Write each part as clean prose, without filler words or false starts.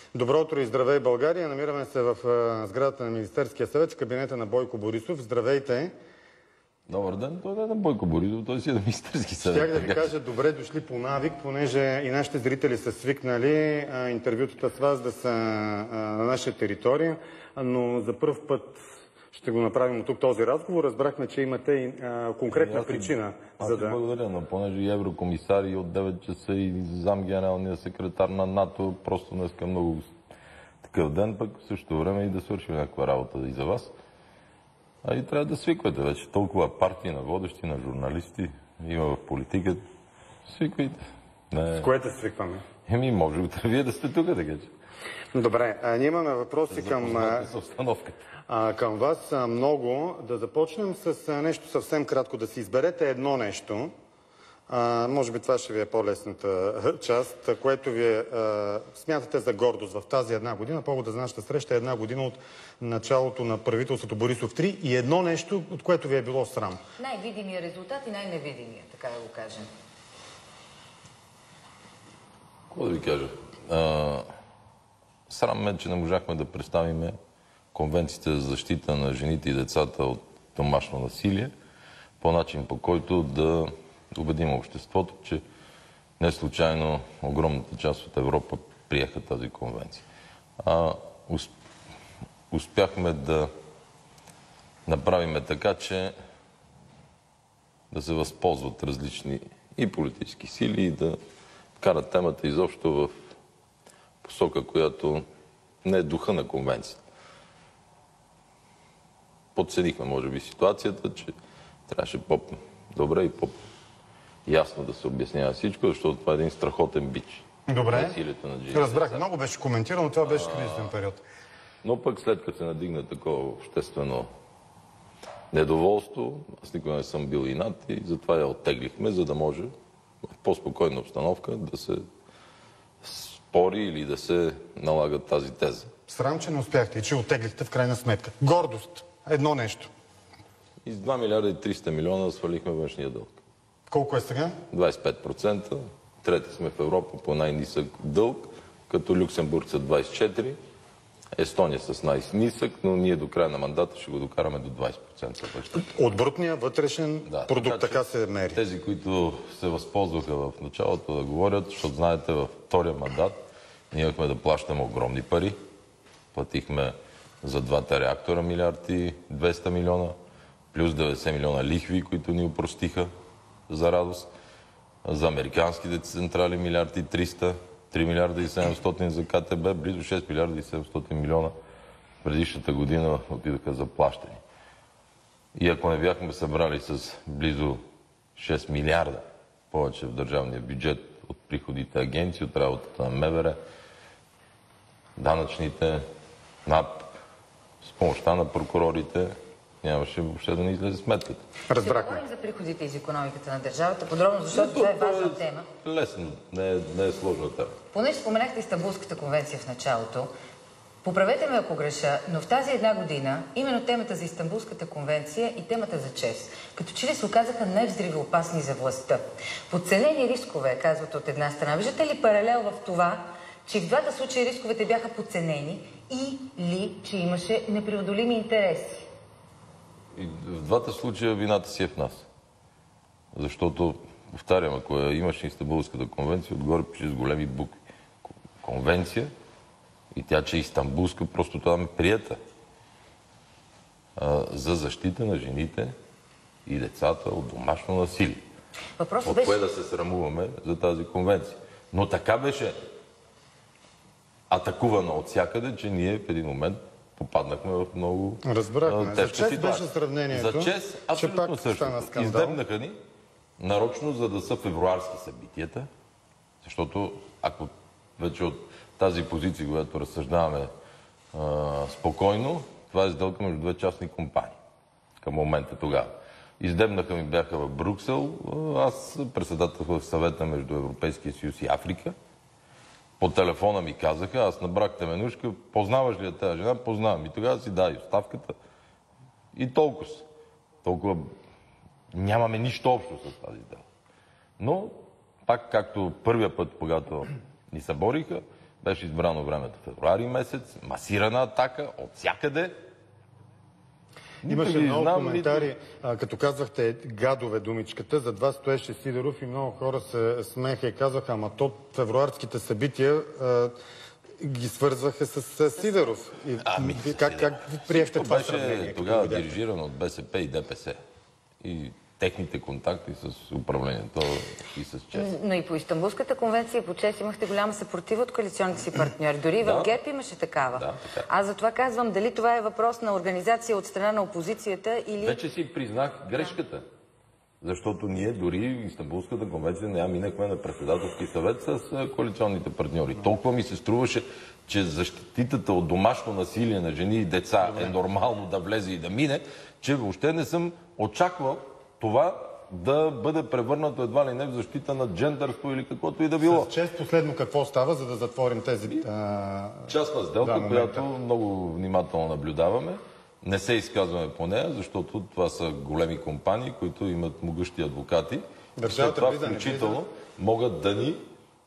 Добро утро и здравей, България! Намираме се в сградата на Министерския съвет, в кабинета на Бойко Борисов. Здравейте! Добър ден, той не е на Бойко Борисов, той си е на Министерски съвет. Щях да ви кажа добре дошли по навик, понеже и нашите зрители са свикнали интервютата с вас да са на наша територия, но за първ път ще го направим от тук този разговор. Разбрахме, че имате и конкретна причина. Аз благодаря, но понеже и еврокомисари от 9 часа и замгенералния секретар на НАТО, просто днеска много такъв ден, пък в същото време и да свършим някаква работа и за вас. А и трябва да свиквате вече. Толкова партии на водещи, на журналисти има в политиката. Свиквайте. С което свикваме? Може вие да сте тук, така че. Добре, ние имаме въпроси към вас много. Да започнем с нещо съвсем кратко. Да си изберете едно нещо. Може би това ще ви е по-лесната част, което вие смятате за гордост в тази една година. Повода за нашата среща е една година от началото на правителството Борисов 3 и едно нещо, от което ви е било срам. Най-видимия резултат и най-невидимия, така да го кажем. Какво да ви кажа? Срам ме, че не можахме да представим конвенцията за защита на жените и децата от домашно насилие по начин, по който да убедим обществото, че не случайно огромната част от Европа приеха тази конвенция. Успяхме да направим така, че да се възползват различни и политически сили и да вкарат темата изобщо в посока, която не е духа на конвенцията. Подценихме, може би, ситуацията, че трябваше по-добре и по-ясно да се обяснява всичко, защото това е един страхотен бич. Добре, разбрах. Много беше коментирано, това беше кризисен период. Но пък след като се надигна такова обществено недоволство, аз никога не съм бил инат и затова я оттеглихме, за да може в по-спокойна обстановка да се спори или да се налага тази теза. Срам, че не успяхте и че оттеглихте в крайна сметка. Гордост. Едно нещо. И с 2 милиарда и 300 милиона свалихме външния дълг. Колко е сега? 25%. Трети сме в Европа по най-нисък дълг, като Люксембург са 24%, Естония с най-нисък, но ние до края на мандата ще го докараме до 20%. От брутния вътрешен продукт, така се мери. Тези, които се възползваха в началото да говорят, защото знаете, във втория мандат ние имахме да плащаме огромни пари. Платихме за двата реактора милиард и 200 милиона, плюс 90 милиона лихви, които ни опростиха за радост. За американските централи милиард и 300, 3 милиарда и 700 за КТБ, близо 6 милиарда и 700 милиона предишната година отидаха за плащане. И ако не бяхме събрали с близо 6 милиарда повече в държавния бюджет от приходите агенции, от работата на МВР, данъчните, НАП, с помощта на прокурорите, нямаше въобще да не излезе сметката. Разбрахме. Ще говорим за приходите и за икономиката на държавата подробно, защото това е важна тема. Лесно, не е сложна тема. Понеже споменахте Истанбулската конвенция в началото, поправете ме ако греша, но в тази една година именно темата за Истанбулската конвенция и темата за ЧЕЗ, като че ли се оказаха най-взривоопасни за властта. Подценени рискове, казват от една страна. Виждате ли паралел в това, че в двата случая рисковете бяха подценени или че имаше непреодолими интереси? И в двата случая вината си е в нас. Защото, повтарям, ако имаше Истанбулската конвенция, отгоре пише с големи букви. Конвенция и тя, че е Истанбулска, просто това ме прията. За защита на жените и децата от домашно насилие. Въпросът от кое да се срамуваме за тази конвенция. Но така беше атакувана от всякъде, че ние в един момент попаднахме в много тежка ситуация. За ЧЕЗ беше сравнението, за ЧЕЗ абсолютно същото. Издебнаха ни нарочно, за да са февруарски събитията, защото ако вече от тази позиция, която разсъждаваме спокойно, това е сделка между две частни компании към момента тогава. Издебнаха ми бяха в Брюксел, аз председателствах в съвета между Европейския съюз и Африка. По телефона ми казаха, аз набрах Теменушка, познаваш ли я тази жена? Познавам. И тогава си дай оставката. И толкова. Толкова нямаме нищо общо с тази дела. Но, пак както първия път, когато ни събориха, Беше избрано времето февруари месец, масирана атака от всякъде. Имаше много коментари, като казвахте гадове думичката, зад вас стоеше Сидеров и много хора се смеха и казваха, ама то февруарските събития ги свързваха с Сидеров. Как приехте това сравнение? Тогава дирижирано от БСП и ДПС. И техните контакти с управлението и с ЧЕС. Но и по Истанбулската конвенция и по ЧЕС имахте голяма съпротива от коалиционните си партньори. Дори в ГЕРБ имаше такава. Да, така. Аз затова казвам, дали това е въпрос на организация от страна на опозицията или... Вече си признах грешката. Защото ние дори Истанбулската конвенция не минахме на председателски съвет с коалиционните партньори. Толкова ми се струваше, че защититата от домашно насилие на жени и деца е нормално да влезе и да мине, че въобще не съм очаквал това да бъде превърнато едва ли не в защита на джендърство или каквото и да било. С ЧЕС последно какво става, за да затворим тези... Частна сделка, която много внимателно наблюдаваме. Не се изказваме по нея, защото това са големи компании, които имат могъщи адвокати. След това включително могат да ни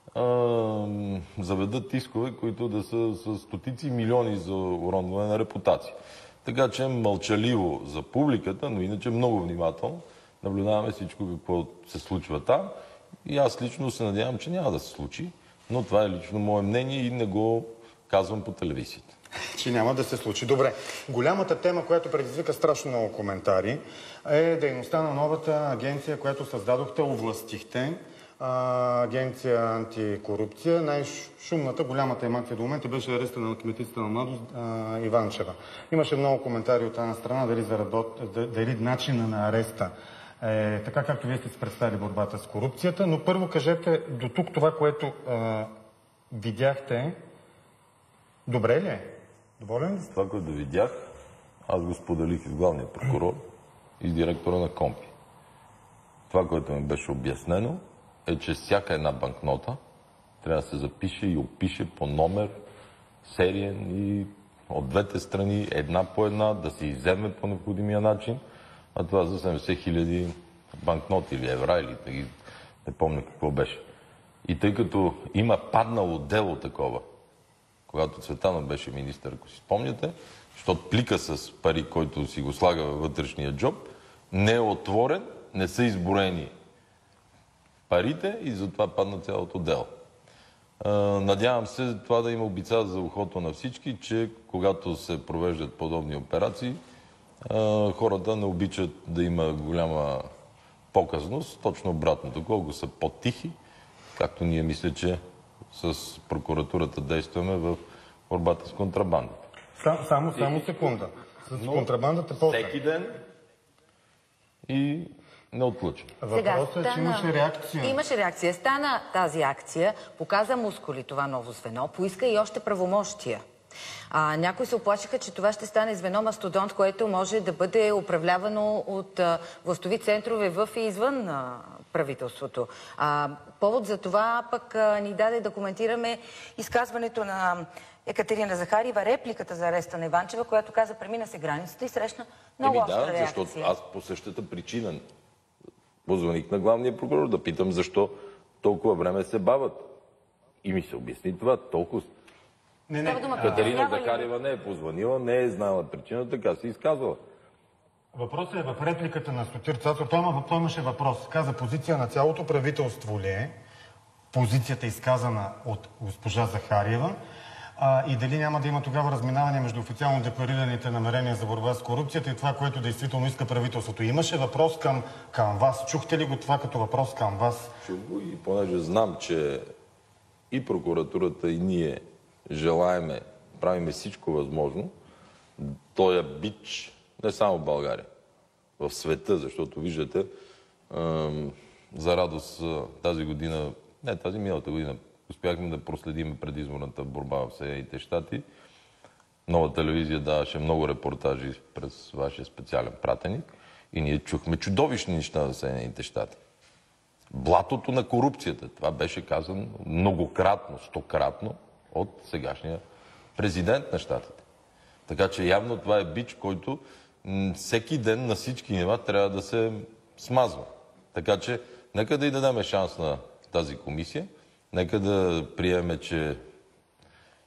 заведат искове, които да са с стотици милиони за уронване на репутация. Така че мълчаливо за публиката, но иначе много внимателно наблюдаваме всичко какво се случва там. И аз лично се надявам, че няма да се случи, но това е лично мое мнение и не го казвам по телевизията. Че няма да се случи. Добре. Голямата тема, която предизвика страшно много коментари, е дейността на новата агенция, която създадохте, овластихте. Агенция антикорупция. Най-шумната, голямата емоция до момента беше ареста на кметицата на младост Иванчева. Имаше много коментари от една страна, дали начина на ареста е така, както вие сте си представили борбата с корупцията. Но първо кажете до тук това, което видяхте, добре ли е? Доволен ли сте? Това, което видях, аз го споделих с главния прокурор и с директора на КОМПИ. Това, което ми беше обяснено, е, че всяка една банкнота трябва да се запише и опише по номер, сериен и от двете страни, една по една, да се изземе по необходимия начин, а това за 70 000 банкноти или евра, или не помня какво беше. И тъй като има паднало дело такова, когато Цветанов беше министър, ако си спомняте, защото плика с пари, който си го слага във вътрешния джоб, не е отворен, не са изброени парите и затова падна цялото дело. Надявам се това да има обица за ухото на всички, че когато се провеждат подобни операции, хората не обичат да има голяма показност, точно обратното. Колко са по-тихи, както ние мисля, че с прокуратурата действаме в борбата с контрабандата. Само секунда. С контрабандата после. Всеки ден и не отлъчен. Въпросът е, че имаше реакция. Имаше реакция. Стана тази акция, показа мускули това ново звено, поиска и още правомощия. Някои се оплашиха, че това ще стане звено мастодонт, което може да бъде управлявано от властови центрове в и извън правителството. Повод за това пък ни даде да коментираме изказването на Екатерина Захариева, репликата за ареста на Иванчева, която каза, премина се границата и срещна много остра реакция. Защото аз по същата причина позвоних на главния прокурор да питам защо толкова време се бават. И ми се обясни това толкова. Екатерина Захариева не е позвонила, не е знала причина, така се изказвала. Въпросът е в репликата на Сотир Цацов. Той имаше въпрос. Каза, позиция на цялото правителство ли е? Позицията изказана от госпожа Захариева. И дали няма да има тогава разминаване между официално декларираните намерения за борба с корупцията и това, което действително иска правителството. Имаше въпрос към вас. Чухте ли го това като въпрос към вас? Чух го и понеже знам, че и прокуратурата, и ние желаеме, правиме всичко възможно, този бич не само в България, в света, защото виждате, за радост тази година, не тази миналата година, успяхме да проследим предизборната борба в Съединените щати. Нова телевизия даваше много репортажи през вашия специален пратеник и ние чухме чудовищни неща за Съединените щати. Блатото на корупцията. Това беше казано многократно, стократно от сегашния президент на щатите. Така че явно това е бич, който всеки ден на всички нива трябва да се смазва. Така че нека да й дадем шанс на тази комисия. Нека да приеме, че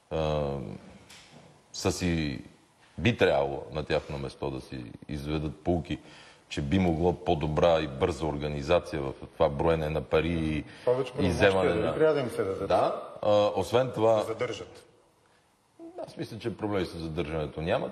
би трябвало на тяхно место да си изведат поуки, че би могло по-добра и бърза организация в това броене на пари и вземане на... Трябва да им се дадат. Да, освен това... Задържат. Аз мисля, че проблеми с задържането нямат.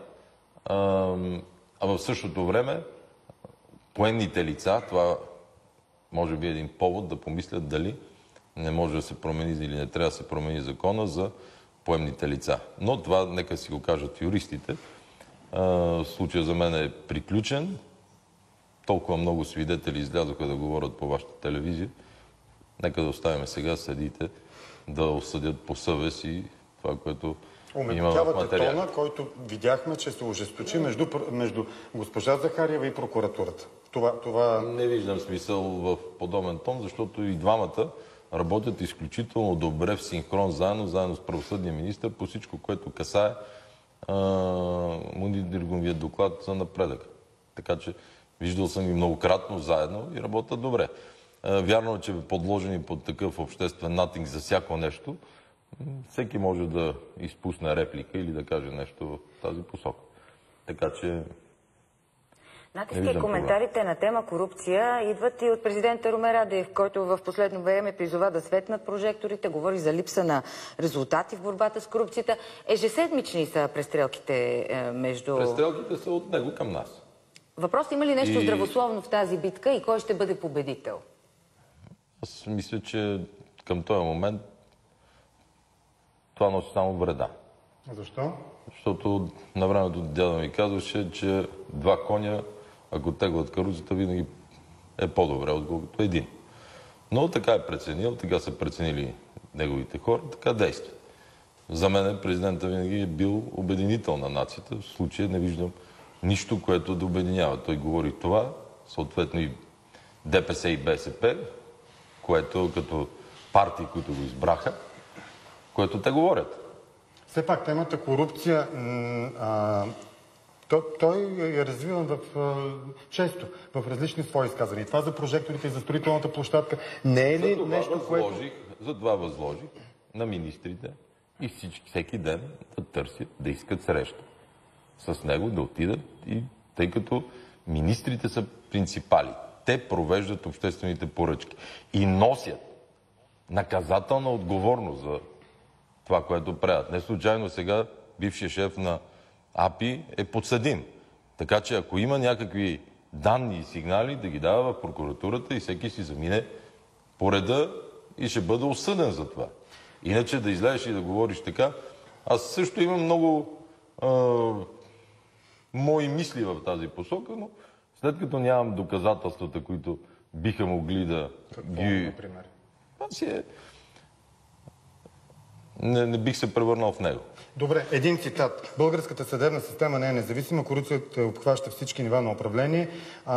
А в същото време поемните лица, това може би е един повод да помислят дали не може да се промени или не трябва да се промени закона за поемните лица. Но това нека си го кажат юристите. Случая за мен е приключен. Толкова много свидетели излязоха да говорят по вашата телевизия. Нека да оставим сега съдиите да осъдят по съвест и това, което има в материала. Тона, който видяхме, че се ожесточи между госпожа Захариева и прокуратурата. Това... Не виждам смисъл в подобен тон, защото и двамата работят изключително добре в синхрон заедно с правосъдния министър по всичко, което касае мониторинговия доклад за напредък. Така че виждал съм и многократно заедно и работят добре. Вярно е, че подложени под такъв обществен натиск за всяко нещо, всеки може да изпусне реплика или да каже нещо в тази посока. Така че... Натиска и коментарите на тема корупция идват и от президента Румен Радев, който в последно време призова да светнат прожекторите, говори за липса на резултати в борбата с корупцията. Ежеседмични са престрелките между... Престрелките са от него към нас. Въпрос има ли нещо здравословно в тази битка и кой ще бъде победител? Аз мисля, че към този момент това носи само вреда. Защо? Защото на времето дядо ми казваше, че два коня, ако теглят каруцата, винаги е по-добре, отколкото един. Но така е преценил, така са преценили неговите хора, така действат. За мен президентът винаги е бил обединител на нацията. В случая не виждам нищо, което да обединява. Той говори това, съответно и ДПС и БСП, което като партии, които го избраха, което те говорят. Все пак темата корупция, той е развиван често в различни свои изказвания. Това за прожекторите и за строителната площадка не е ли нещо, което... Затова възложих на министрите и всеки ден да търсят, да искат среща с него, да отидат, и тъй като министрите са принципали. Те провеждат обществените поръчки и носят наказателна отговорност за това, което правят. Не случайно сега бившият шеф на АПИ е подсъдим. Така че ако има някакви данни и сигнали, да ги дава в прокуратурата и всеки си замине по реда и ще бъде осъден за това. Иначе да излезеш и да говориш така. Аз също имам много мои мисли в тази посока, но след като нямам доказателствата, които биха могли да ги... Например? Не бих се превърнал в него. Добре, един цитат. Българската съдебна система не е независима, корупцията обхваща всички нива на управление.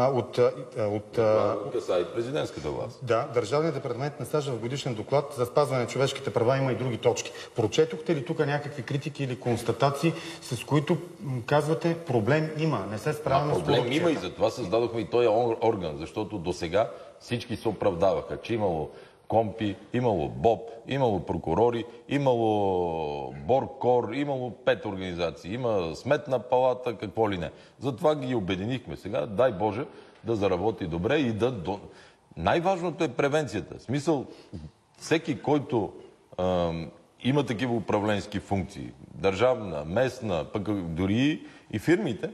Това касае и президентската власт. Да, Държавният департамент насажда в годишен доклад за спазване на човешките права има и други точки. Прочетохте ли тук някакви критики или констатации, с които казвате проблем има, не се справяме с корупцията? Проблем има и затова създадохме и този орган, защото досега всички се оправдаваха, че имало КОМПИ, имало БОП, имало прокурори, имало БОРКОР, имало 5 организации, има Сметна палата, какво ли не. Затова ги обединихме сега, дай Боже, да заработи добре и да... Най-важното е превенцията. В смисъл, всеки, който има такива управленски функции, държавна, местна, пък дори и фирмите,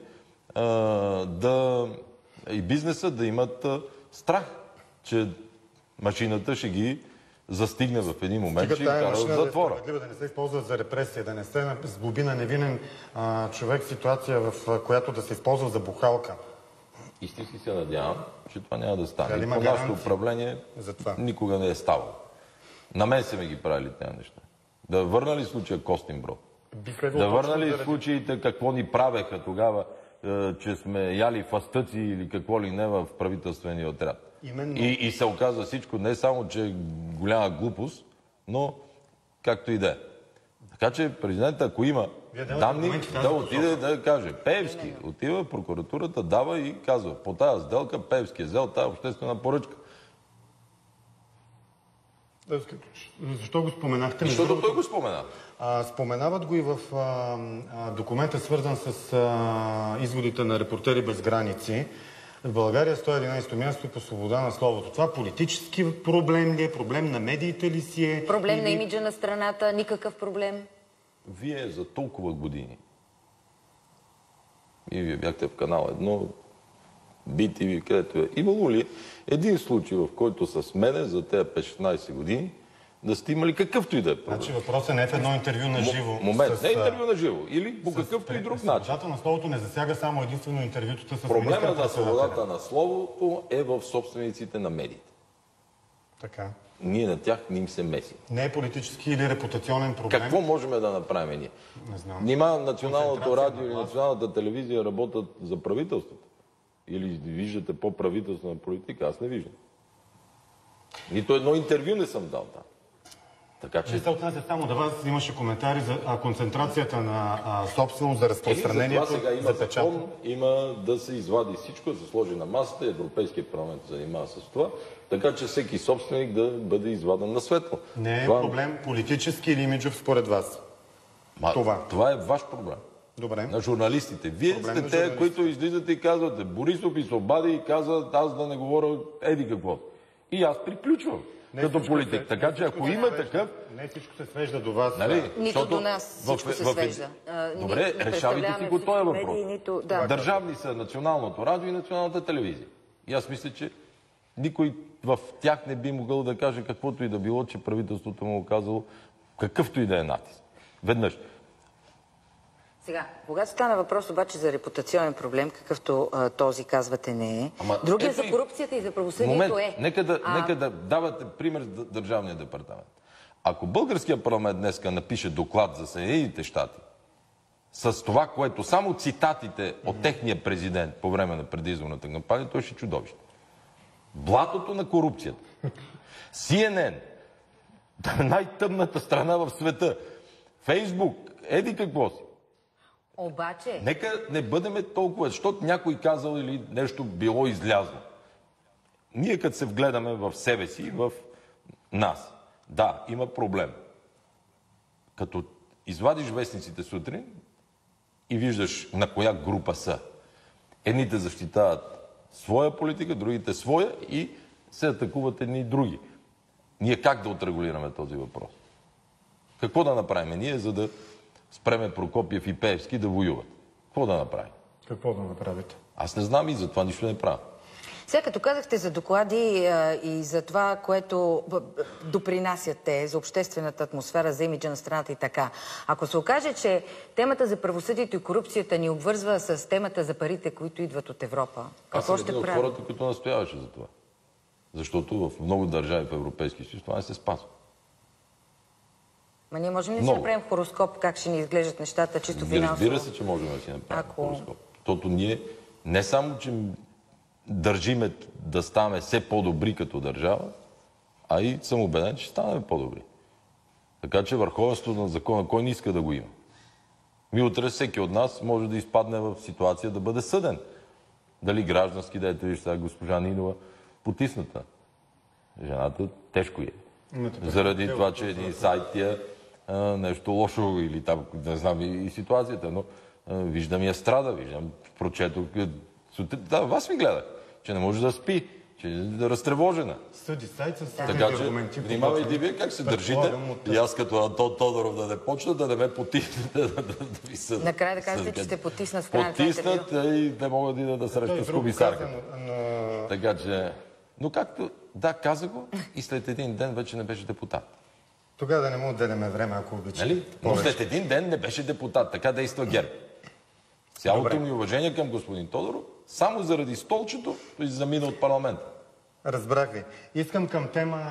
и бизнеса да имат страх, че машината ще ги застигне в един момент, ще ги кара в затвора. Да не се използва за репресия, да не се сглоби на невинен човек ситуация, в която да се използва за бухалка. Истински се надявам, че това няма да стане. По нашето управление никога не е ставало. На мен са ми ги правили тези неща. Да върна ли случая Костинброд? Да върна ли случаите какво ни правеха тогава, че сме яли фастъци или какво ли не в правителствения отряд? И се оказа всичко не само, че е голяма глупост, но както и да е. Така че президентът, ако има данни, да отиде да каже. Пеевски отива в прокуратурата, дава и казва, по тази сделка Пеевски е взел тази обществена поръчка. Защо го споменахте? Защото той го спомена. Споменават го и в документа, свързан с изводите на Репортери без граници. В България 111-то място по свобода на словото. Това политически проблем ли е? Проблем на медиите ли си е? Проблем на имиджа на страната? Никакъв проблем? Вие за толкова години и вие бяхте в канал 1, BTV, където е. Имало ли един случай, в който с мене за тези 15 години да сте имали какъвто и да е проблем? Значи въпросът не е в едно интервю на живо. Момент, не е интервю на живо. Или по какъвто и друг начин. Свободата на словото не засяга само единствено интервютата с Проблемът на свободата на словото е в собствениците на медиите. Така. Ние на тях не им се месим. Не е политически или репутационен проблем. Какво можем да направим ние? Не знам. Нима Националното радио или Националната телевизия работят за правителството? Или виждате по-правителствена политика? Аз не виждам. Нито едно интервю не съм дал там. Така че... Не се отнася само да вас, имаше коментари за концентрацията на собственост, за разпространението, за това сега има за печата. закон, има да се извади всичко, да се сложи на масата, Европейския парламент се занимава с това, така че всеки собственик да бъде изваден на светло. Не е проблем политически или имиджов според вас. Това е ваш проблем. Добре. На журналистите. Вие сте те, които излизате и казвате, Борисов и се обади и казват, аз да не говоря еди какво. И аз приключвам като политик. Така че ако има такъв... Не всичко се свежда до вас. Нали? Нито до нас всичко се свежда. Добре, решавайте си го този въпрос. Да. Държавни са Националното радио и Националната телевизия. И аз мисля, че никой в тях не би могъл да каже каквото и да било, че правителството му оказало какъвто и да е натиск. Веднъж. Сега, когато стана въпрос обаче за репутационен проблем, какъвто този казвате не е, другия за корупцията и за правосъдието е. Нека да давате пример с Държавния департамент. Ако българския парламент днеска напише доклад за Съединените щати с това, което само цитатите от техния президент по време на предизборната кампания, той ще е чудовище. Блатото на корупцията. CNN, най-тъмната страна в света. Фейсбук, еди какво си. Обаче... Нека не бъдеме толкова, защото някой казал или нещо било излязло. Ние като се вгледаме в себе си, в нас, да, има проблем. Като извадиш вестниците сутрин и виждаш на коя група са. Едните защитават своя политика, другите своя и се атакуват едни и други. Ние как да отрегулираме този въпрос? Какво да направим ние, за да спреме Прокопиев и Пеевски да воюват? Какво да направим? Какво да направите? Аз не знам и за това нищо не правя. Сега като казахте за доклади и за това, което допринасят те за обществената атмосфера, за имиджа на страната и така. Ако се окаже, че темата за правосъдието и корупцията ни обвързва с темата за парите, които идват от Европа, какво ще правим? Аз съм един от хората, които настояваше за това. Защото в много държави в Европейския съюз това не се спазва. Ма ние можем ли да си направим хороскоп, как ще ни изглеждат нещата, чисто финансово? Разбира се, че можем да си направим хороскоп. Защото ние не само, че държиме да ставаме все по-добри като държава, а и съм убеден, че ставаме по-добри. Така че върховенството на закона, кой не иска да го има? Утре всеки от нас може да изпадне в ситуация да бъде съден. Дали граждански, да ето виж сега госпожа Нинова потисната. Жената тежко е. Заради това, че един сайт е нещо лошо или там, не знам и ситуацията, но виждам я страда, прочетох. Да, вас ми гледах, че не може да спи, че е разтревожена. Съди сайт с така че, внимавайте вие как се държите и аз като Антон Тодоров да не почна, да не ме потиснете, да ви съда. Накрая да кажете, че сте потиснат в края на потиснат и не мога да среща с комисарката. Така че... Но както, да, каза го и след един ден вече не беше депутат. Тогава да не му отделяме време, ако обичате. Нали? Но след един ден не беше депутат. Така действа ГЕРБ. Цялото ми уважение към господин Тодоров, само заради столчето, той замина от парламента. Разбрах ви. Искам към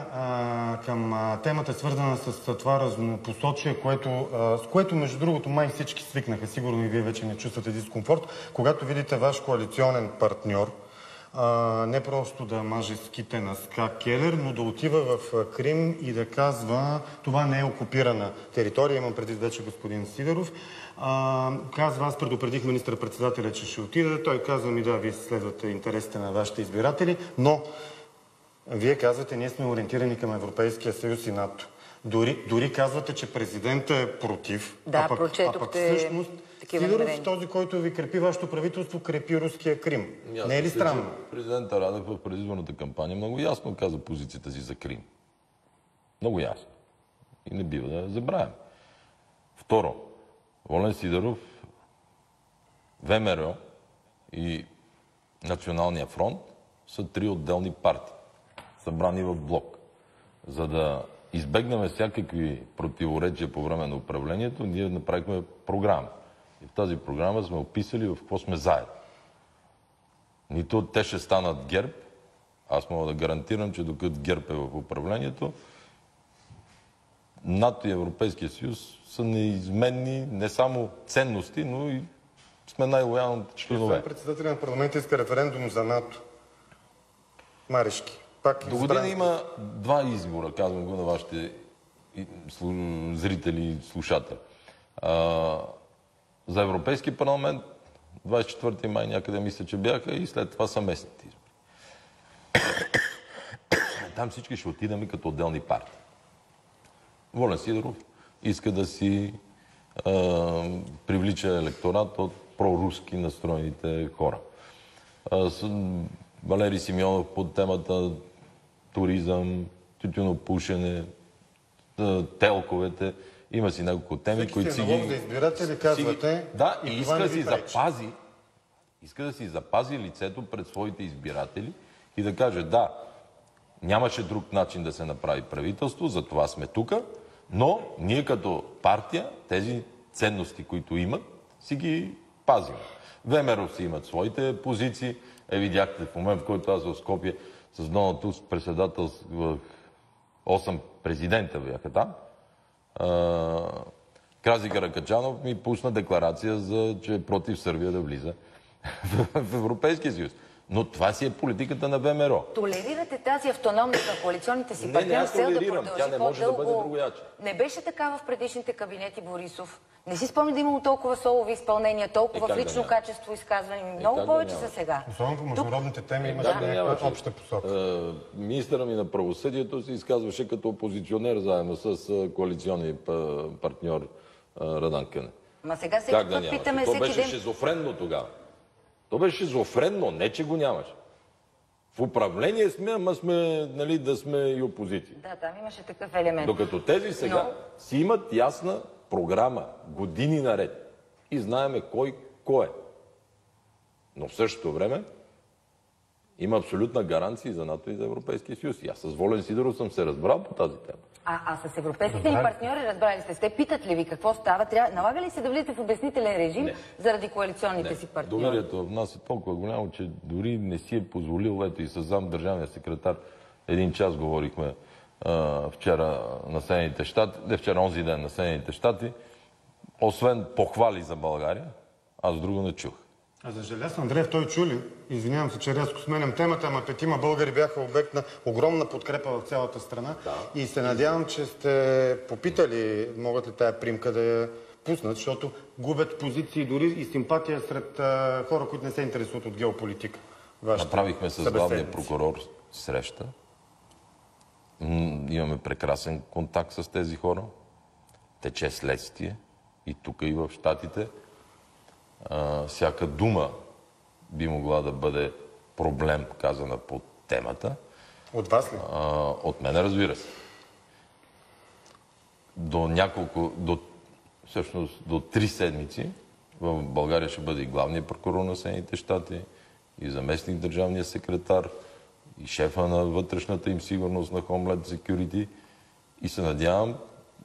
темата, свързана с това разнопосочие, с което, между другото, май всички свикнаха. Сигурно и вие вече не чувствате дискомфорт. Когато видите ваш коалиционен партньор, не просто да маже ските на Ска Келер, но да отива в Крим и да казва, това не е окупирана територия, имам предвид вече господин Сидеров. Казва, аз предупредих министър-председателя, че ще отида. Той казва ми, да, вие следвате интересите на вашите избиратели, но Вие казвате, ние сме ориентирани към Европейския съюз и НАТО. Дори казвате, че президентът е против. Да, пък всъщност Сидоров, този, който ви крепи вашето правителство, крепи руския Крим. Не е ли странно? Президента Радев в предизборната кампания много ясно каза позицията си за Крим. Много ясно. И не бива да я забравяме. Второ, Волен Сидоров, ВМРО и Националния фронт са три отделни партии, събрани в блок. За да избегнем всякакви противоречия по време на управлението, ние направихме програма. И в тази програма сме описали в какво сме заедно. Нито те ще станат ГЕРБ, аз мога да гарантирам, че докато ГЕРБ е в управлението, НАТО и Европейския съюз са неизменни не само ценности, но и сме най-лоялните членове. Председателя на парламента иска референдум за НАТО. Марешки. До година има два избора, казвам го на вашите зрители и слушатели. За Европейски парламент 24 май някъде мисля, че бяха и след това са местните избори. Там всички ще отидем като отделни партии. Волен Сидоров иска да си привлича електорат от проруски настроените хора. Валери Симеонов под темата туризъм, тютюнопушене, телковете. Има си няколко теми, които си ги... за избиратели, казвате, да, и иска да си запази лицето пред своите избиратели и да каже, да, нямаше друг начин да се направи правителство, за това сме тук, но ние като партия, тези ценности, които имат, си ги пазим. ВМРО си имат своите позиции. Видяхте в момент, в който аз в Скопие с Доналд Туск председател 8 президента бяха там. Краси Каракачанов ми пусна декларация, че е против Сърбия да влиза в Европейския съюз. Но това си е политиката на ВМРО. Толерирате тази автономност на коалиционните си партньори с цел да продължи по-дълго. Не беше така в предишните кабинети Борисов. Не си спомня да имало толкова солови изпълнения, толкова в лично качество изказване. Много повече са сега. Особено по международните теми имаше някаква обща посока. Министъра ми на правосъдието се изказваше като опозиционер заедно с коалиционния партньор Радан Къне. Ма сега всеки път питаме всеки ден... То беше шизофренно тогава. То беше шизофренно, не че го нямаше. В управление сме, ама сме, нали, да сме и опозиция. Да, там имаше такъв елемент. Докато тези сега си имат ясна програма, години наред. И знаеме кой е. Но в същото време има абсолютна гаранция за НАТО и за Европейския съюз. И аз с Волен Сидоров съм се разбрал по тази тема. А с европейските ни партньори разбрали сте? Те питат ли ви какво става? Налага ли се да влизате в обяснителен режим заради коалиционните си партньори? Доверието в нас е толкова голямо, че дори не си е позволил, ето и с зам държавния секретар, един час говорихме вчера на Съединените щати, онзи ден на Съединените щати, освен похвали за България, аз друго не чух. А за Желяз Андреев той чули, извинявам се, че рязко сменям темата, ама 5 българи бяха обект на огромна подкрепа в цялата страна. Да. И се надявам, че сте попитали, могат ли тая примка да я пуснат, защото губят позиции дори и симпатия сред хора, които не се интересуват от геополитика. Направихме с главния прокурор среща. Имаме прекрасен контакт с тези хора. Тече следствие и тук, и в Щатите. Всяка дума би могла да бъде проблем, казана по темата. От вас ли? От мен, разбира се. Всъщност до 3 седмици в България ще бъде и главният прокурор на Съединените щати, и заместник държавния секретар, и шефа на вътрешната им сигурност на Homeland Security. И се надявам,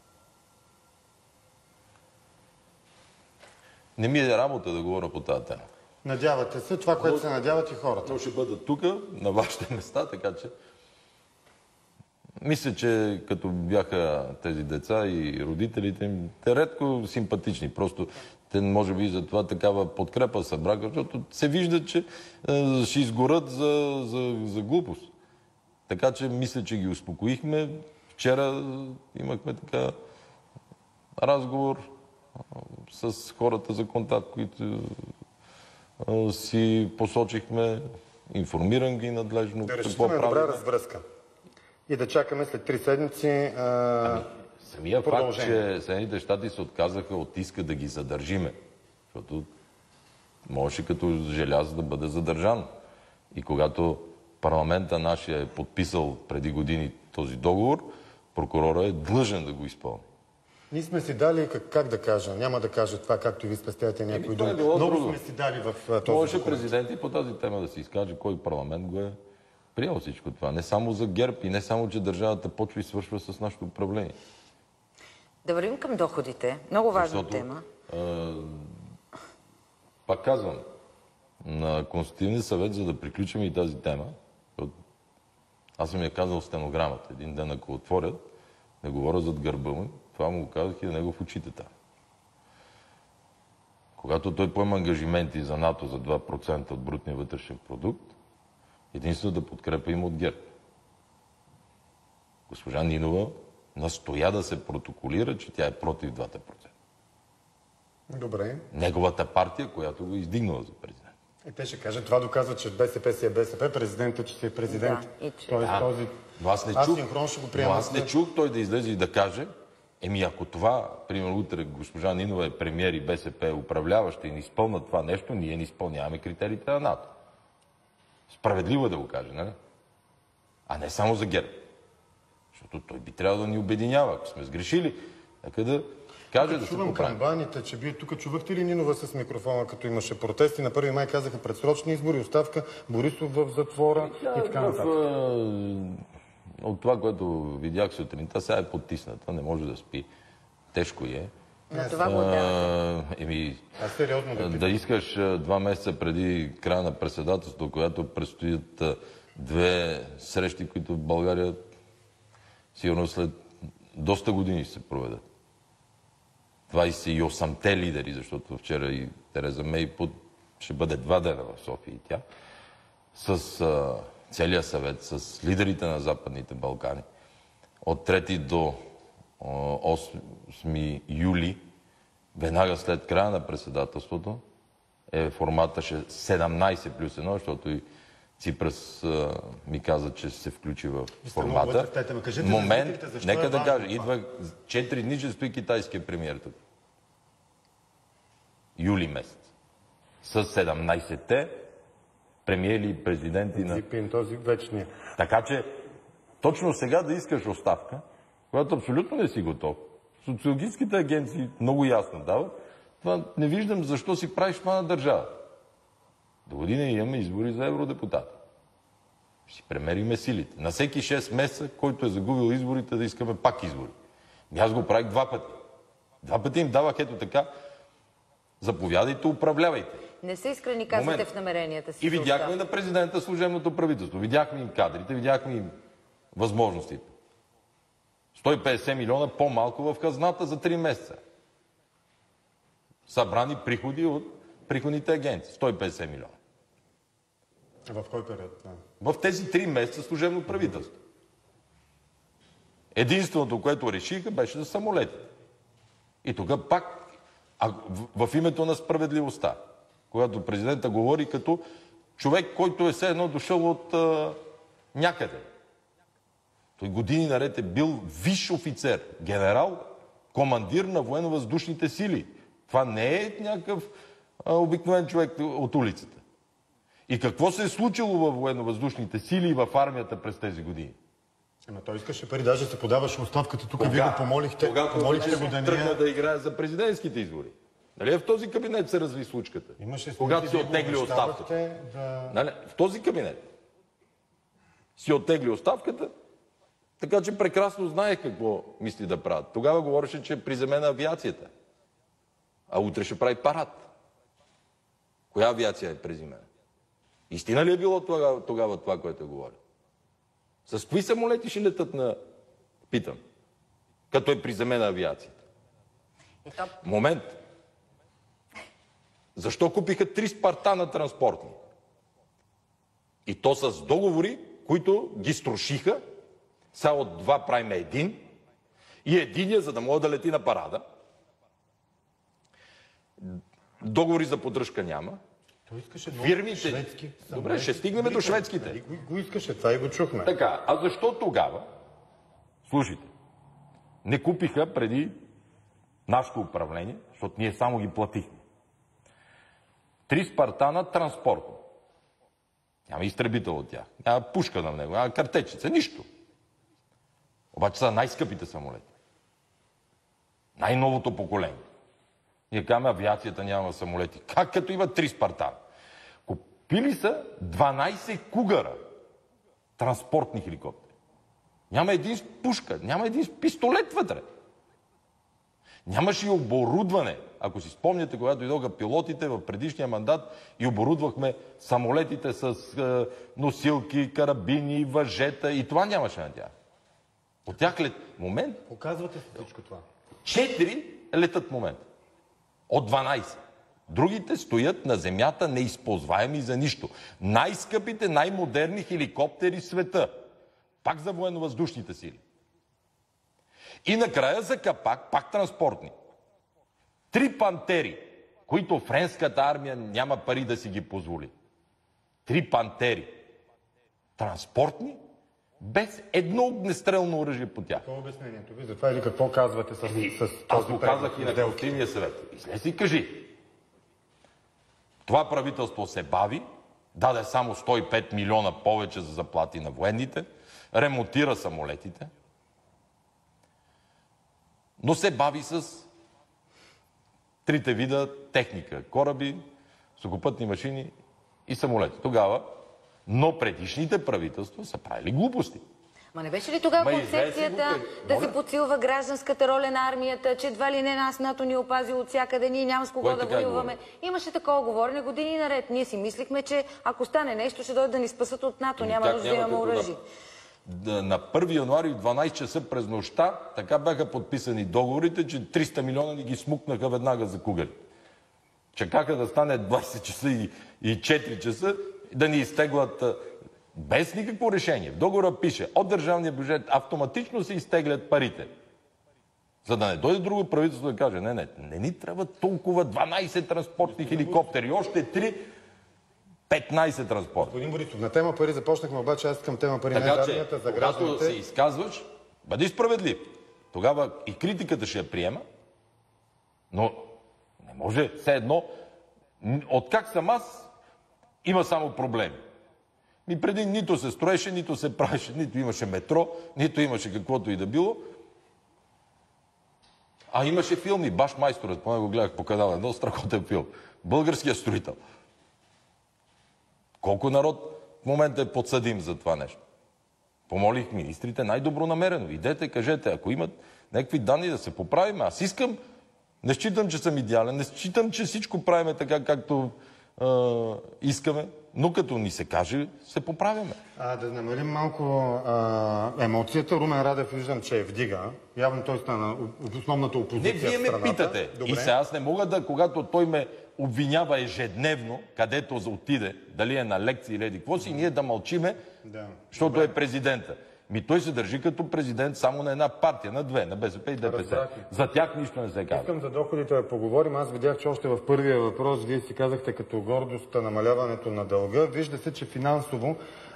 не ми е работа да говоря по тази тема. Надявате се, това, което се надяват и хората. Но ще бъдат тук, на вашите места, така че... Мисля, че като бяха тези деца и родителите им, те редко симпатични. Просто те, може би, за това такава подкрепа събраха, защото се вижда, че ще изгорят за глупост. Така че мисля, че ги успокоихме. Вчера имахме така разговор с хората за контакт, които си посочихме. информирам ги надлежно. Да разчитаме добра развръзка. И да чакаме след 3 седмици самия факт, че Съединените щати се отказаха от иска да ги задържиме, защото можеше като желязо да бъде задържан. И когато парламента нашия е подписал преди години този договор, прокурора е длъжен да го изпълни. Ние сме си дали, как да кажа, няма да кажа това, както и ви спестявате някои думи. Много сме си дали в този Можеше президент и по тази тема да си изкаже кой парламент го е приел всичко това. Не само за ГЕРБ и не само, че държавата почва и свършва с нашето управление. Да вървим към доходите. Много важна тема. Пак казвам, на Конститутивния съвет, за да приключим и тази тема, аз съм я казал в стенограмата. Един ден, ако отворят, не говоря зад гърба му, това му го казах и на него в очите там. Когато той поема ангажименти за НАТО за 2% от брутния вътрешен продукт, единствената подкрепа има от ГЕРБ. Госпожа Нинова настоя да се протоколира, че тя е против 2%. Добре. Неговата партия, която го издигнала за президент. И те ще кажат, това доказва, че БСП си е БСП, президентът, че си е президент. Да, Тоест, този асинхрон ще го приема. Но аз не чух той да излезе и да каже, ако това, примерно утре госпожа Нинова е премиер и БСП е управляваща и не изпълнат това нещо, ние не изпълняваме критериите на НАТО. Справедливо е да го каже, нали? А не само за ГЕРБ. Защото той би трябвало да ни обединява. Ако сме сгрешили, нека да каже да се поправим. Чувам камбаните, че вие тук чувахте ли Нинова с микрофона, като имаше протести? На 1 май казаха предсрочни избори, оставка, Борисов в затвора и така нататък. От това, което видях сутринта, сега е потисната, не може да спи. Тежко е. На това го давате. Сериозно да искаш 2 месеца преди края на председателството, когато предстоят 2 срещи, които в България сигурно след доста години ще се проведат. 28-те лидери, защото вчера и Тереза Мей ще бъде 2 дена в София и тя, с целия съвет, с лидерите на Западните Балкани. От 3 до 8 юли, веднага след края на председателството, формата ще 17 плюс 1, защото и Ципрас ми каза, че се включи в формата. Момент, нека да кажа, идва 4 дни, че стои китайския премиер тук. Юли месец. С 17-те премиери и президенти на... Зипин, този вечния. Така че, точно сега да искаш оставка, когато абсолютно не си готов, социологическите агенции много ясно дават, това не виждам защо си правиш това на държава. До година имаме избори за евродепутати. Ще си премериме силите. На всеки 6 месеца, който е загубил изборите, да искаме пак избори. Аз го правих 2 пъти. 2 пъти им давах ето така. Заповядайте, управлявайте. Не са искрени, казвате, в намеренията си. И видяхме на президента служебното правителство. Видяхме им кадрите, видяхме им възможностите. 150 милиона по-малко в хазната за 3 месеца. Събрани приходи от приходните агенции. 150 милиона. В кой период? В тези 3 месеца служебно правителство. Единственото, което решиха, беше за самолетите. И тук пак в името на справедливостта, когато президента говори като човек, който е все едно дошъл от някъде. Той години наред е бил висш офицер, генерал, командир на военно-въздушните сили. Това не е някакъв обикновен човек от улицата. И какво се е случило във военно-въздушните сили и в армията през тези години? Ама той искаше пари, даже се подаваше оставката тук, вие го помолихте. Помолихте го да тръгна да играе за президентските избори. Нали в този кабинет се разви случката? Когато си оттегли оставката. Нали? В този кабинет си оттегли оставката, така че прекрасно знаех какво мисли да правят. Тогава говореше, че е приземена авиацията. А утре ще прави парад. Коя авиация е приземена? Истина ли е било тогава това, което е говорил? С кои самолети ще летат на... Питам. Като е приземена авиацията. Момент. Защо купиха 3 Спартана транспортни? И то с договори, които ги струшиха. Сега от 2 правим 1. И единия, за да може да лети на парада. Договори за поддръжка няма. Той искаше фирмите. шведски. Добре, ще стигнем до шведските. Нали го искаше, това и го чухме. Така, а защо тогава, слушайте, не купиха преди нашето управление, защото ние само ги платихме. 3 Спартана транспортно. Няма изтребител от тях, няма пушка на него, няма картечица, нищо. Обаче са най-скъпите самолети. Най-новото поколение. Ние казваме, авиацията няма самолети. Как като има 3 Спартана? Купили са 12 Кугара транспортни хеликоптери. Няма един с пушка, няма един с пистолет вътре. Нямаше и оборудване. Ако си спомняте, когато дойдоха пилотите в предишния мандат и оборудвахме самолетите с носилки, карабини, въжета и това нямаше на тях. От тях момент... Показвате всичко това. 4 летат в момента. От 12. Другите стоят на земята неизползваеми за нищо. Най-скъпите, най-модерни хеликоптери в света. Пак за военновъздушните сили. И накрая за капак, пак транспортни. 3 пантери, които френската армия няма пари да си ги позволи. 3 пантери. Транспортни, без едно огнестрелно оръжие по тях. Какво е обяснението ви? Затова или какво казвате с този Аз го казах и на Конституционния съвет. Излез и кажи. Това правителство се бави, даде само 105 милиона повече за заплати на военните, ремонтира самолетите, но се бави с 3 вида техника. Кораби, сухопътни машини и самолети. Тогава, но предишните правителства са правили глупости. Ма не беше ли тогава концепцията да се подсилва гражданската роля на армията, че едва ли не нас НАТО ни опази от всякъде, ние няма с кого да воюваме? Имаше такова говорене години наред. Ние си мислихме, че ако стане нещо, ще дойдат да ни спасат от НАТО. Няма нужда да имаме оръжие. На 1 януари в 12 часа през нощта така бяха подписани договорите, че 300 милиона ни ги смукнаха веднага за кугали. Чакаха да стане 20 часа и 4 часа да ни изтеглят без никакво решение. В договора пише, от държавния бюджет автоматично се изтеглят парите. За да не дойде друго правителство да каже, не ни трябва толкова 12 транспортни хеликоптери, още 3, 15 транспорта. Господин Борисов, на тема пари започнахме, обаче аз искам тема пари на армията, за гражданите. Когато се изказваш, бъди справедлив. Тогава и критиката ще я приема, но не може все едно, откак съм аз, има само проблеми. И преди нито се строеше, нито се правеше, нито имаше метро, нито имаше каквото и да било. А имаше филми. Баш майсторът, поне го гледах по канала, едно страхотен филм. Българският строител. Колко народ в момента е подсъдим за това нещо? Помолих министрите най-добронамерено. Идете, кажете, ако имат някакви данни да се поправим. Аз искам, не считам, че съм идеален, не считам, че всичко правиме така, както искаме, но като ни се каже, се поправяме. Да намалим малко емоцията. Румен Радев виждам, че вдига. Явно той стана основната опозиция в страната. Не, вие ме питате. Добре. И сега аз не мога да, когато той ме обвинява ежедневно, където за отиде, дали е на лекции или какво си, ние да мълчиме, защото е президента. Той се държи като президент само на една партия, на две, на БСП и ДПС. За тях нищо не се казва. Искам за доходите да поговорим. Аз видях, че още в първия въпрос вие си казахте като гордост намаляването на дълга. Вижда се, че финансово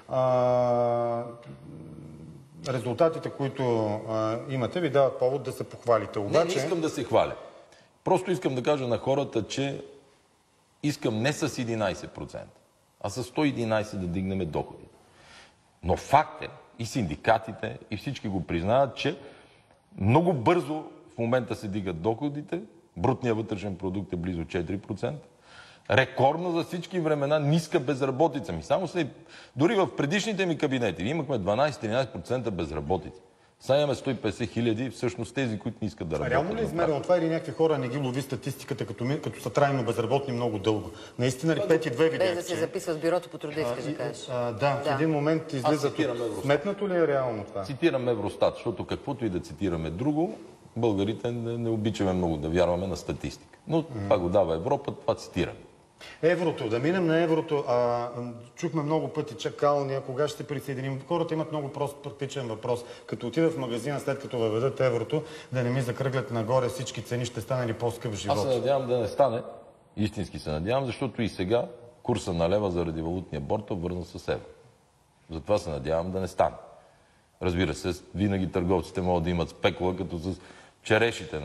резултатите, които имате, ви дават повод да се похвалите. Обаче... Не искам да се хваля. Просто искам да кажа на хората, че искам не с 11%, а с 111% да дигнем доходите. Но факт е, и синдикатите, и всички го признават, че много бързо в момента се дигат доходите, брутният вътрешен продукт е близо 4%, рекордна за всички времена ниска безработица. Дори в предишните ми кабинети имахме 12-13% безработица. Сега имаме 150 хиляди, всъщност тези, които не искат да работят. Реално ли измерено това или някакви хора не ги лови статистиката, като са трайно безработни много дълго? Наистина ли 5,2 видях? Без да се записва в бюрото по труда, искаш да кажеш. В един момент излизат. Сметнато ли е реално това? Цитирам Евростат, защото каквото и да цитираме друго, българите не обичаме много да вярваме на статистика. Но това го дава Европа, това цитираме. Еврото, да минем на еврото. Чухме много пъти чакалния, кога ще се присъединим. Хората имат много прост практичен въпрос. Като отида в магазина, след като въведат еврото, да не ми закръглят нагоре всички цени, ще стане ли по-скъп живот? Аз се надявам да не стане. Истински се надявам, защото и сега курса на лева заради валутния борт върна с евро. Затова се надявам да не стане. Разбира се, винаги търговците могат да имат спекула, като с черешите.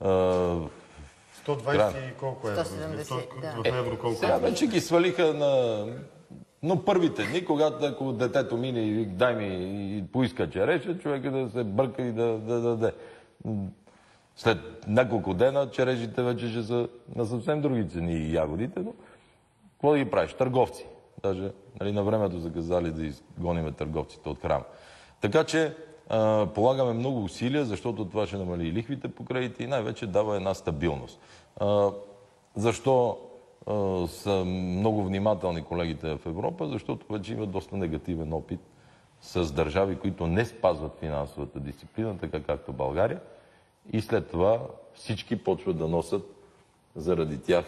120 и колко евро? 170, в евро колко Сега вече ги свалиха на... Но първите дни, когато ако детето мине и дай ми и поиска череша, човека да се бърка и да даде. След няколко дена черешите вече ще са на съвсем други цени и ягодите, но какво да ги правиш? Търговци. Даже на времето са казали да изгониме търговците от храма. Така че полагаме много усилия, защото това ще намали и лихвите по кредити и най-вече дава една стабилност. Защо са много внимателни колегите в Европа? Защото вече има доста негативен опит с държави, които не спазват финансовата дисциплина, така както България. И след това всички почват да носят заради тях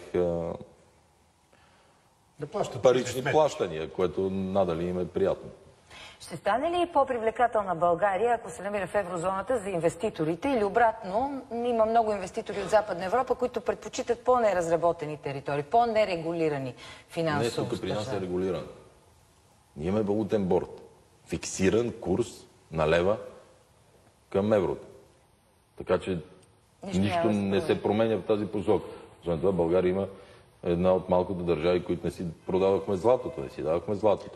парични плащания, което надали им е приятно. Ще стане ли по-привлекателна България, ако се намира в еврозоната за инвеститорите или обратно? Има много инвеститори от Западна Европа, които предпочитат по-неразработени територии, по-нерегулирани финансово. Не, тук при нас е регулиран. Ние имаме валутен борд. Фиксиран курс на лева към еврото. Така че нищо не се променя в тази посока. Освен това България има една от малкото държави, които не си продавахме златото, не си давахме златото.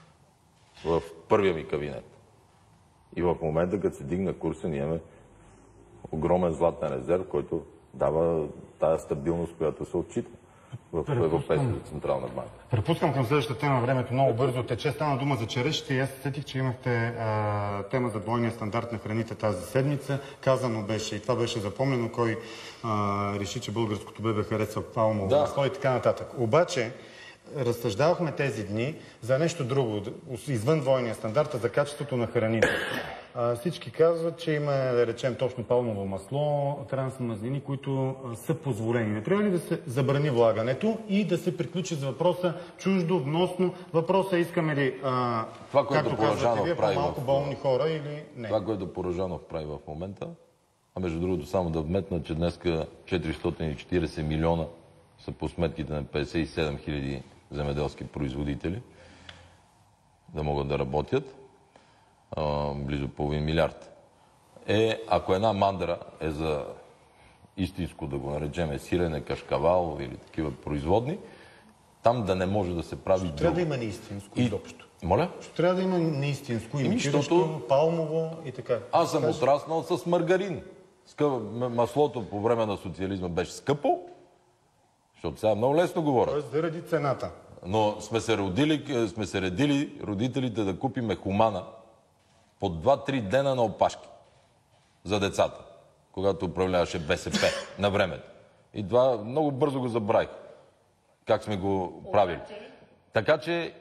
В първия ми кабинет. И в момента, като се дигна курса, ние имаме огромен златен резерв, който дава тая стабилност, която се отчита в Европейската централна банка. Препускам към следващата тема. Времето много бързо тече. Стана дума за черешите и аз сетих, че имахте тема за двойния стандарт на храните тази седмица. Казано беше, и това беше запомнено, кой реши, че българското бебе харесва палмово масло и така нататък. Обаче, разсъждавахме тези дни за нещо друго, извън двойния стандарт, за качеството на храните. Всички казват, че има, да речем, точно палмово масло, трансмазнини, които са позволени. Не трябва ли да се забрани влагането и да се приключи с въпроса чуждо, вносно? Въпросът искаме ли, това, както казвате вие, по-малко болни хора или не? Това, което Порожанов прави в момента, а между другото само да вметна, че днеска 440 милиона са по сметките на 57 хиляди земеделски производители да могат да работят. Близо половин милиард. Ако една мандра е за истинско, да го наречем, сирене, кашкавал или такива производни, там да не може да се прави друго. Трябва да има неистинско изобщо. Моля? Ще трябва да има неистинско, имитиращо, палмово и така. Аз съм отраснал с маргарин. Маслото по време на социализма беше скъпо, защото сега много лесно говоря. Тоест заради цената. Но сме се редили родителите да купиме хумана по 2-3 дена на опашки за децата, когато управляваше БСП на времето. И това много бързо го забравих, как сме го правили. Така че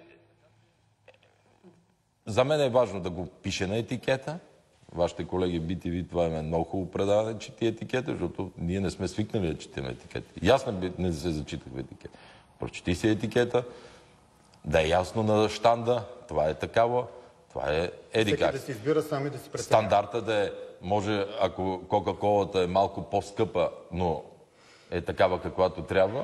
за мен е важно да го пише на етикета. Вашите колеги BTV, това е много хубаво предаване, чети етикета, защото ние не сме свикнали да четем етикета. И аз не се зачитах в етикета. Прочети си етикета, да е ясно на щанда, това е такава, това е еди как. Да се избира сами да си преценя. Стандарта да е, може, ако Кока-колата е малко по-скъпа, но е такава каквато трябва,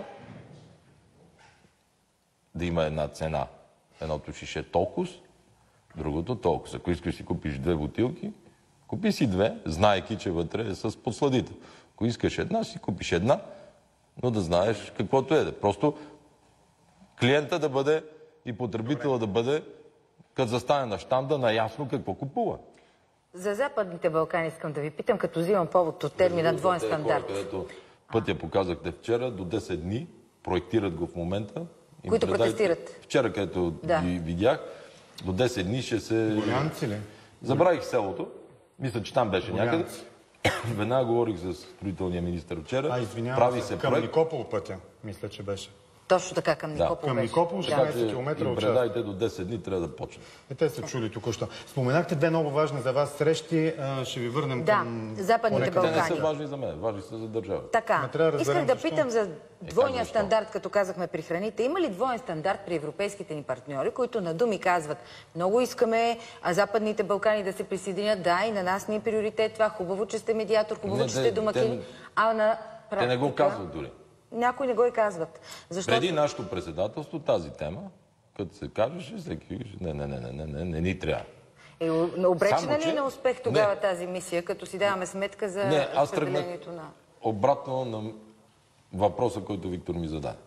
да има една цена. Едното шише толкова, другото толкова. Ако искаш си купиш 2 бутилки, купи си 2, знаейки, че вътре е с подсладител. Ако искаш една, си купиш една, но да знаеш каквото е. Просто клиента да бъде и потребителът да бъде, като застане на щанда, наясно какво купува. За Западните Балкани искам да ви питам, като взимам повод от термина двоен стандарт. Където пътя показахте вчера, до 10 дни, проектират го в момента. Които протестират. Вчера, където ги видях, до 10 дни ще се... Голянци ли? Забравих селото. Мисля, че там беше някъде. Веднага говорих с строителния министър вчера. Извинявам се, към Никопол пътя, мисля, че беше. Точно така, към Никопол Към Никопол, 16 км от час. Предайте до 10 дни трябва да почне. Те са чули току-що. Споменахте 2 много важни за вас срещи. Ще ви върнем към... Западните Балкани. Те не са важни за мен, важни са за държава. Така. Исках да питам за двойния стандарт, като казахме при храните. Има ли двоен стандарт при европейските ни партньори, които на думи казват: много искаме Западните Балкани да се присъединят, да, и на нас ни е приоритет това, хубаво, че сте медиатор, хубаво, че сте домакин. Те не го казват дори. някои не го и казват. Защото... Преди нашето председателство тази тема, като се кажеше, всеки не ни трябва. Обречена ли е на успех тогава тази мисия, като си даваме сметка за разпределението на... Обратно на въпроса, който Виктор ми зададе.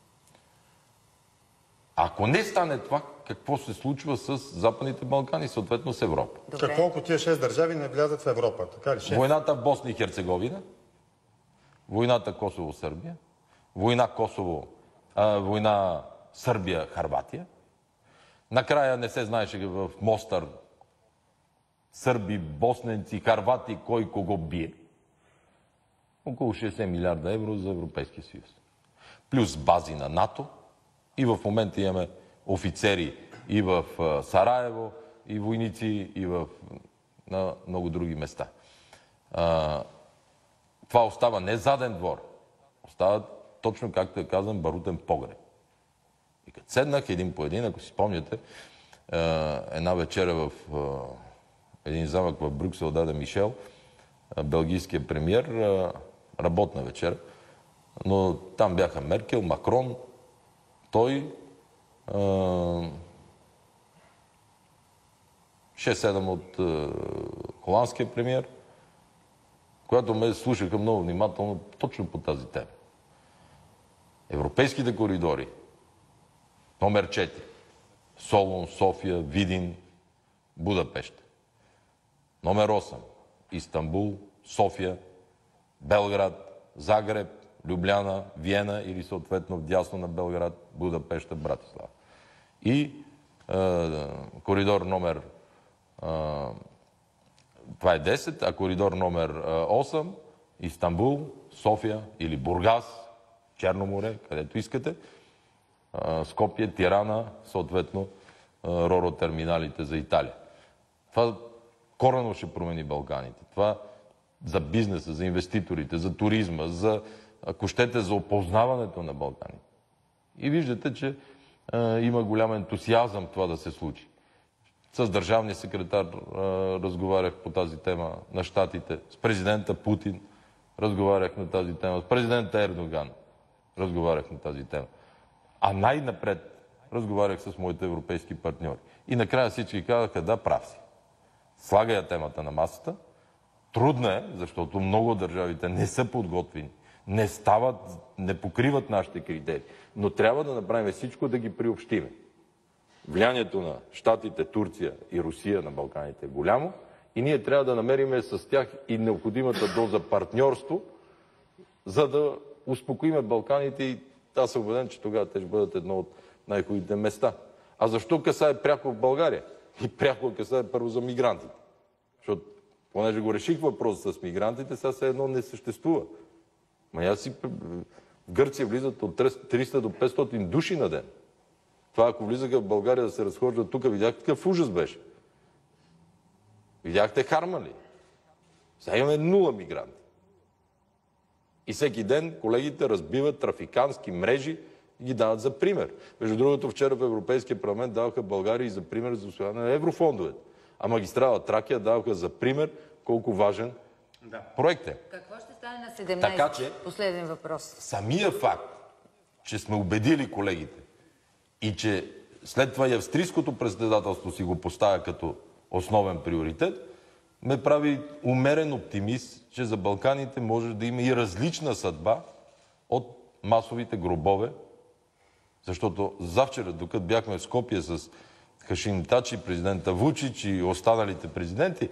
Ако не стане това, какво се случва с Западните Балкани, съответно с Европа? Добре. Какво, ако тия 6 държави не влязат в Европа? Така ли? Войната в Босна и Херцеговина, войната Косово-Сърбия, война Сърбия-Харватия. Накрая не се знаеше в Мостър сърби, босненци, харвати, кой кого бие. Около 60 милиарда евро за Европейския съюз. Плюс бази на НАТО. И в момента имаме офицери и в Сараево, и войници, и на много други места. Това остава не заден двор. Остава точно, както е казан, барутен погреб. И като седнах един по един, ако си спомняте, една вечера в един замък в Брюксел даде Мишел, белгийския премиер, работна вечера, но там бяха Меркел, Макрон, той, 6-7 от холандския премиер, която ме слушаха много внимателно точно по тази тема. Европейските коридори, номер 4, Солун, София, Видин, Будапеща. Номер 8, Истанбул, София, Белград, Загреб, Любляна, Виена или съответно вдясно на Белград, Будапеща, Братислава. И коридор номер това е 10, а коридор номер 8 Истанбул, София или Бургас, Черно море, където искате, Скопие, Тирана, съответно Роро терминалите за Италия. Това коренно ще промени Балканите. Това за бизнеса, за инвеститорите, за туризма, за, ако щете, за опознаването на Балканите. И виждате, че има голям ентусиазъм това да се случи. С държавния секретар разговарях по тази тема на щатите, с президента Путин разговарях на тази тема, с президента Ердоган разговарях на тази тема. А най-напред разговарях с моите европейски партньори. И накрая всички казаха, да, прав си. Слагай я темата на масата. Трудно е, защото много от държавите не са подготвени, не стават, не покриват нашите критерии. Но трябва да направим всичко да ги приобщиме. Влиянието на щатите, Турция и Русия на Балканите е голямо и ние трябва да намерим с тях и необходимата доза партньорство, за да успокоиме Балканите и аз съм убеден, че тогава те ще бъдат едно от най-хубавите места. А защо касае пряко в България? И пряко касае първо за мигрантите. Защото, понеже го реших въпроса с мигрантите, сега все едно не съществува. В Гърция влизат от 300 до 500 души на ден. Това, ако влизаха в България да се разхождат тук, видяхте какъв ужас беше. Видяхте Харман ли? Сега имаме 0 мигранти. И всеки ден колегите разбиват трафикантски мрежи и ги дават за пример. Между другото, вчера в Европейския парламент даваха България и за пример за усвояване на еврофондовете. А магистрала Тракия даваха за пример колко важен проект е. Какво ще стане на 17? Така че, последен въпрос. Самия факт, че сме убедили колегите и че след това и австрийското председателство си го поставя като основен приоритет, ме прави умерен оптимист, че за Балканите може да има и различна съдба от масовите гробове. Защото завчера, докато бяхме в Скопие с Хашим Тачи, президента Вучич и останалите президенти,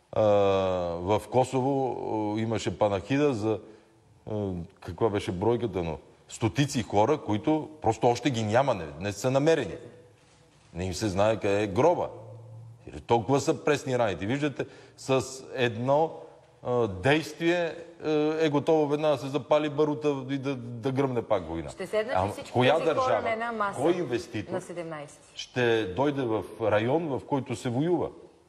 в Косово имаше панахида за каква беше бройката, но стотици хора, които просто още ги няма, не са намерени. Не им се знае къде е гроба. Толкова са пресни раните. Виждате, с едно действие е готово веднага да се запали барута и да гръмне пак война. Ще седнат ли всички коя тези държава, хора на една маса кой инвеститор на 17? ще дойде в район, в който се воюва?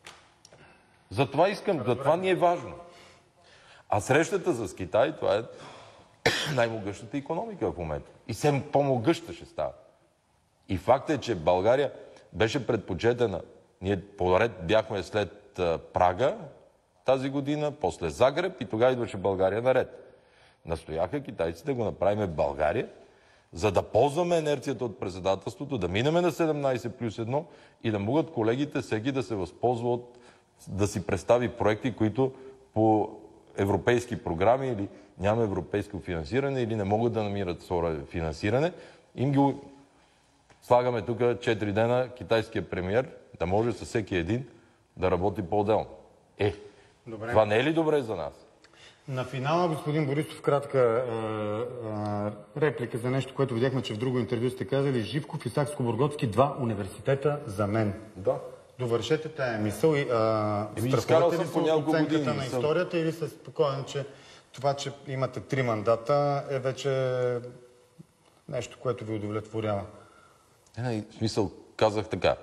Затова искам, затова ни е важно. А срещата с Китай, това е най-могъщата икономика в момента. И все по-могъща ще става. И факт е, че България беше предпочетена. Ние поред бяхме след Прага тази година, после Загреб и тогава идваше България наред. Настояха китайците да го направим в България, за да ползваме инерцията от председателството, да минеме на 17+1 и да могат колегите всеки да се възползва от, да си представи проекти, които по европейски програми или няма европейско финансиране или не могат да намират финансиране. Им ги слагаме тук 4 дена китайския премиер да може със всеки един да работи по-отделно. Добре. Това не е ли добре за нас? На финала, господин Борисов, кратка реплика за нещо, което видяхме, че в друго интервю сте казали: Живков и Сакскобургготски, 2 университета за мен. Да. Довършете тая мисъл и изкарал страхувате съм ли по се от няколко оценката години, на съм. историята или сте спокоен, че това, че имате 3 мандата е вече нещо, което ви удовлетворява? В смисъл, казах така.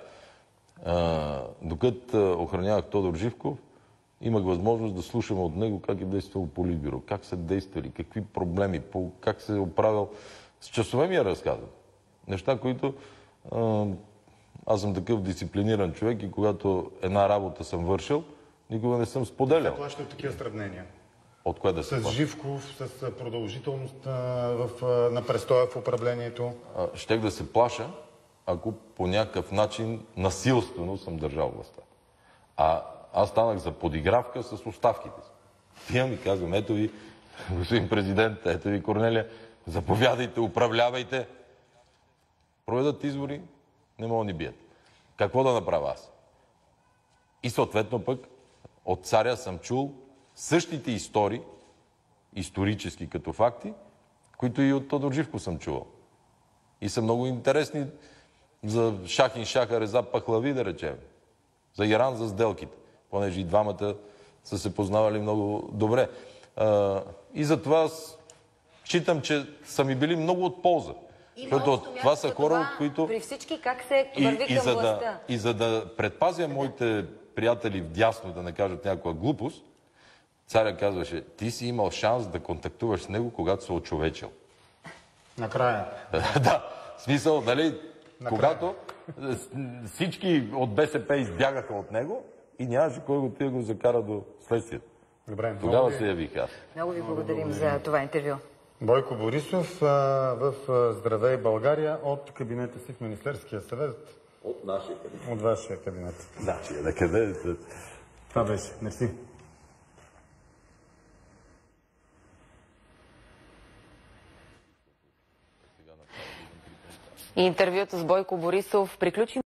Докато охранявах Тодор Живков, имах възможност да слушам от него как е действал Политбюро, как са действали, какви проблеми, как се е оправил. С часове ми е разказал. Неща, които аз съм такъв дисциплиниран човек и когато една работа съм вършил, никога не съм споделял. Се плаща от такива сравнения. От кое да се С плаща? Живков, с продължителност на престоя в управлението. Щех да се плаша, ако по някакъв начин насилствено съм държал властта. Аз станах за подигравка с оставките си. Я ми казвам: ето ви, господин президент, ето ви, Корнелия, заповядайте, управлявайте. Проведат избори, не мога да ни бият. Какво да направя аз? И съответно пък от царя съм чул същите истории, исторически като факти, които и от Тодор Живков съм чувал. И са много интересни за Шахин Шаха Реза Пахлави, да речем. За Иран, за сделките. Понеже и двамата са се познавали много добре. И затова считам, че са ми били много от полза. Защото това са хора, от които... При всички как се върви към властта. И за да предпазя моите приятели вдясно да не кажат някаква глупост, царя казваше: ти си имал шанс да контактуваш с него, когато се очовечил. Накрая. Да, в смисъл, нали, когато всички от БСП избягаха от него и нямаше кой да го закара до следствието. Добре, тогава се явих аз. Много ви благодарим за това интервю. Бойко Борисов в Здравей България от кабинета си в Министерския съвет. От нашия кабинет. От вашия кабинет. Да, къде? Това беше. Мерси. Интервюто с Бойко Борисов приключи.